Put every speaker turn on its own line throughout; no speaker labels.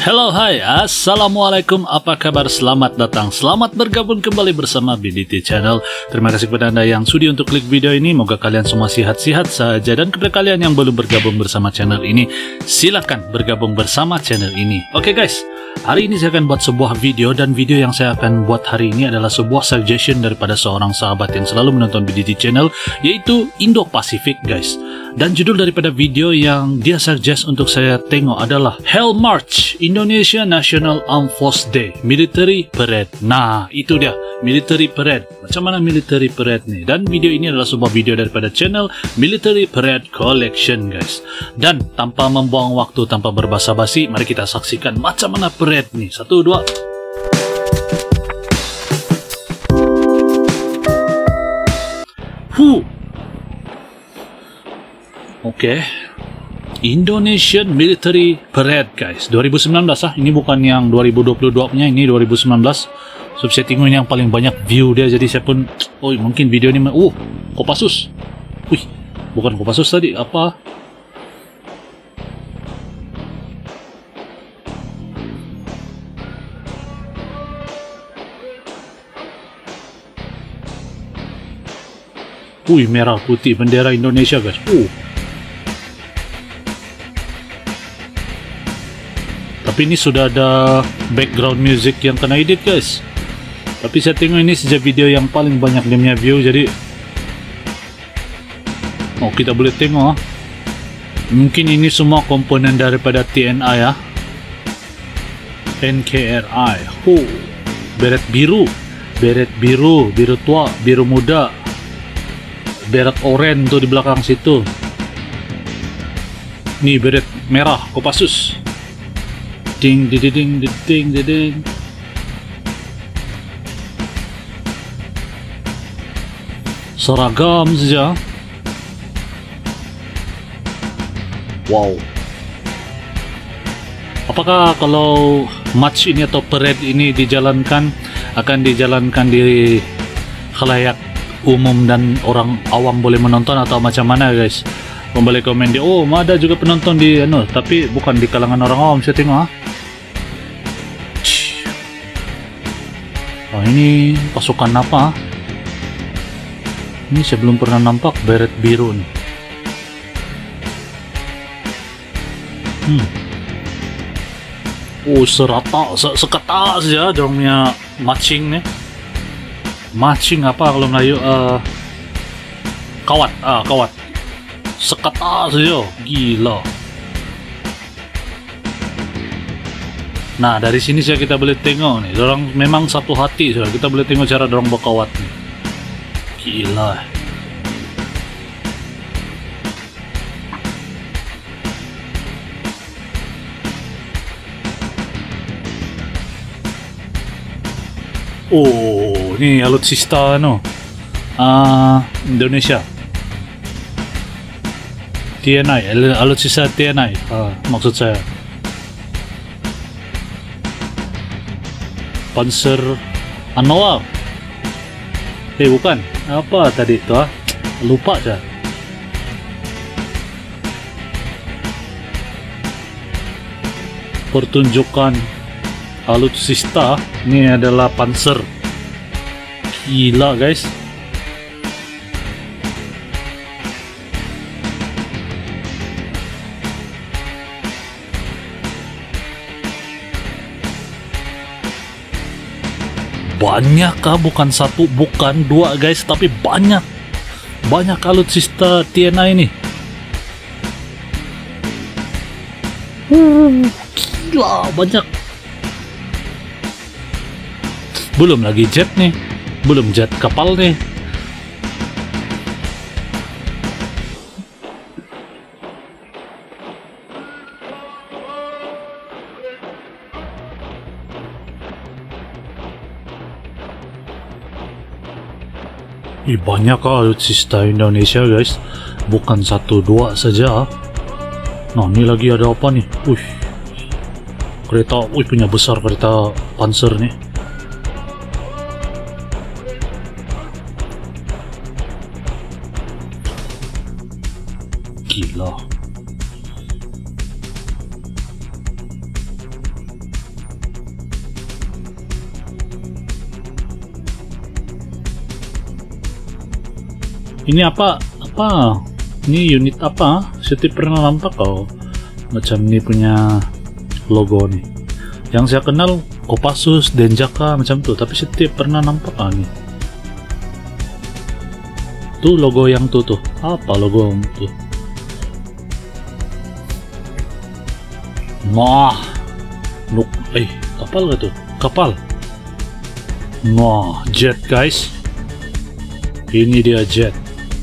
Hello, hai, assalamualaikum, apa kabar? Selamat datang, selamat bergabung kembali bersama BDT Channel. Terima kasih kepada anda yang sudi untuk klik video ini. Moga kalian semua sihat-sihat saja. Dan kepada kalian yang belum bergabung bersama channel ini, silakan bergabung bersama channel ini. Oke guys, hari ini saya akan buat sebuah video, dan video yang saya akan buat hari ini adalah sebuah suggestion daripada seorang sahabat yang selalu menonton BDT Channel, yaitu Indo-Pasifik guys. Dan judul daripada video yang dia suggest untuk saya tengok adalah Hell March, Indonesia National Armed Force Day, Military Parade. Nah, itu dia, Military Parade. Macam mana Military Parade ni? Dan video ini adalah sebuah video daripada channel Military Parade Collection guys. Dan tanpa membuang waktu, tanpa berbasa-basi, mari kita saksikan macam mana parade ni. 1, 2. Oke, Indonesian Military Parade guys, 2019 ini bukan yang 2022 punya, ini 2019. So saya tengok ini yang paling banyak view dia, jadi saya pun, oh mungkin video ini, Kopassus, bukan Kopassus tadi, apa? Merah putih bendera Indonesia guys. Tapi ini sudah ada background music yang kena edit guys. Tapi saya tengok ini sejak video yang paling banyak dia punya view, jadi kita boleh tengok. Mungkin ini semua komponen daripada TNI ya, NKRI. Beret biru, biru tua, biru muda, beret oranye tuh di belakang situ. Nih beret merah, Kopassus. Ding ding ding ding ding. Seragam saja. Wow. Apakah kalau march ini atau parade ini dijalankan, akan dijalankan di khalayak umum dan orang awam boleh menonton atau macam mana guys? Boleh komen di, ada juga penonton di tapi bukan di kalangan orang awam saya tengok. Ini pasukan apa? Ini saya belum pernah nampak beret biru nih. Serata, sekata saja dorongnya marching nih. Marching apa kalau Melayu? Kawat. Sekata saja, gila. Nah, dari sini saja kita boleh tengok nih, dorang memang satu hati saja. Kita boleh tengok cara dorang berkawat nih. Gila. Ini alutsista Indonesia. TNI, alutsista TNI. Maksud saya Panzer Anwar. Bukan. Apa tadi itu? Lupa saya. Pertunjukan alutsista ini adalah Panzer. Gila guys. Banyak bukan satu, bukan dua guys, tapi banyak alutsista TNI ini. Gila, banyak. Belum lagi jet nih, belum jet kapal nih. Banyak alutsista Indonesia guys, bukan 1, 2 saja. Nah, ini lagi ada apa nih? Kereta, punya besar kereta Panzer nih. Gila. Ini apa? Ini unit apa? Setiap pernah nampak kau macam ini punya logo nih. Yang saya kenal Kopassus, Denjaka macam tuh, tapi setiap pernah nampak nih. Tuh logo yang tuh apa logo yang tuh? Wah, kapal gak tuh? Kapal. Wah, jet guys. Ini dia jet.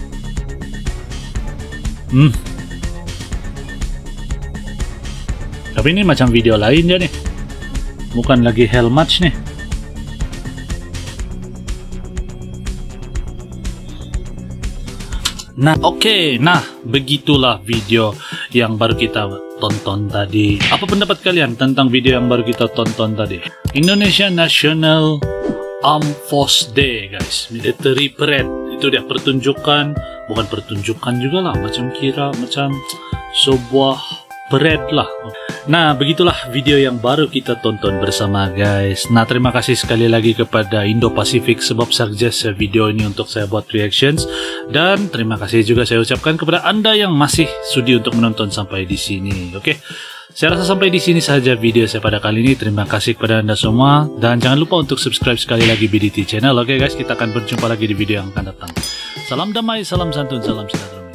Tapi ini macam video lain ya nih. Bukan lagi Hell Match nih. Nah, oke. Nah, begitulah video yang baru kita tonton tadi. Apa pendapat kalian tentang video yang baru kita tonton tadi? Indonesia National Armed Force Day, guys. Military Parade. Itu dia pertunjukan, bukan pertunjukan juga lah, macam sebuah parade lah. Nah, begitulah video yang baru kita tonton bersama, guys. Nah, terima kasih sekali lagi kepada Indo-Pacific sebab suggest video ini untuk saya buat reactions. Dan terima kasih juga saya ucapkan kepada Anda yang masih sudi untuk menonton sampai di sini. Oke. Saya rasa sampai di sini saja video saya pada kali ini. Terima kasih kepada Anda semua. Dan jangan lupa untuk subscribe sekali lagi BDT Channel. Oke guys, kita akan berjumpa lagi di video yang akan datang. Salam damai, salam santun, salam sejahtera.